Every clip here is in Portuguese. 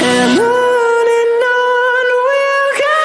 And on we'll go.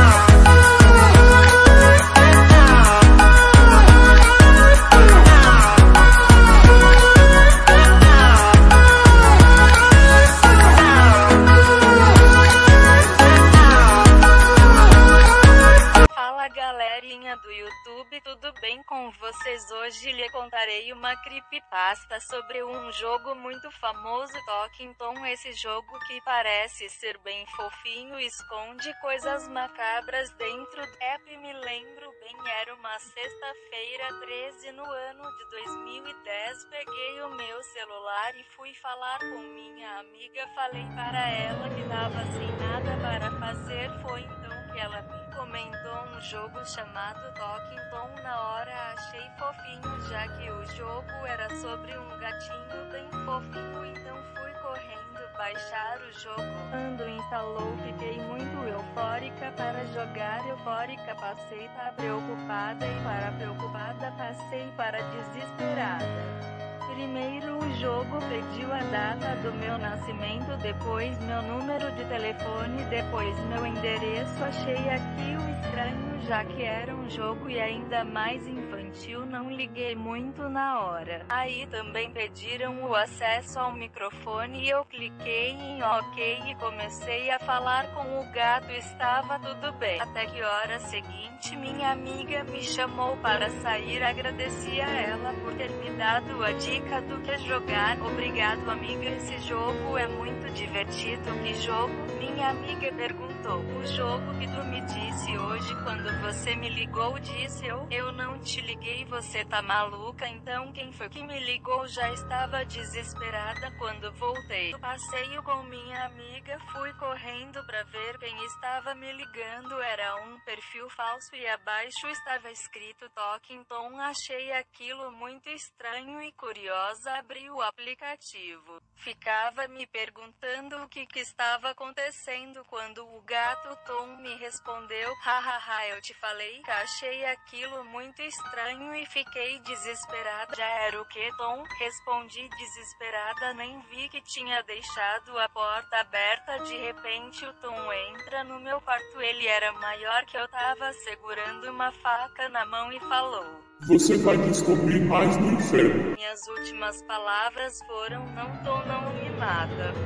Fala galerinha do YouTube, tudo bem com vocês? Hoje lhe contarei uma creepypasta sobre um jogo muito famoso, Talking Tom. Esse jogo que parece ser bem fofinho esconde coisas macabras dentro do app. Me lembro bem, era uma sexta-feira 13 no ano de 2010. Peguei o meu celular e fui falar com minha amiga. Falei para ela que tava sem nada para fazer. Foi então que ela me comentou um jogo chamado Talking Tom. Na hora achei fofinho, já que o jogo era sobre um gatinho bem fofinho, então fui correndo baixar o jogo. Quando instalou fiquei muito eufórica para jogar. Eufórica passei para preocupada, e para preocupada passei para desesperada. Primeiro o jogo pediu a data do meu nascimento, depois meu número de telefone, depois meu endereço. Achei aquilo estranho, já que era um jogo e ainda mais infantil, não liguei muito na hora. Aí também pediram o acesso ao microfone e eu cliquei em OK e comecei a falar com o gato. Estava tudo bem. Até que hora seguinte minha amiga me chamou para sair. Agradeci a ela por ter me dado a dica do que jogar. Obrigado amiga, esse jogo é muito divertido. Que jogo? Minha amiga perguntou. O jogo que tu me disse hoje quando você me ligou. Disse eu não te liguei, você tá maluca? Então quem foi que me ligou? Já estava desesperada quando voltei do passeio com minha amiga. Fui correndo pra ver quem estava me ligando. Era um perfil falso e abaixo estava escrito Talking Tom. Achei aquilo muito estranho e curiosa. Abri o aplicativo. Ficava me perguntando o que estava acontecendo quando o gato Tom me respondeu. Hahaha, eu te falei que achei aquilo muito estranho e fiquei desesperada. Já era o que, Tom? Respondi desesperada, nem vi que tinha deixado a porta aberta. De repente o Tom entra no meu quarto. Ele era maior que eu, tava segurando uma faca na mão e falou: "Você vai descobrir mais no inferno." Minhas últimas palavras foram: não Tom, não me mata.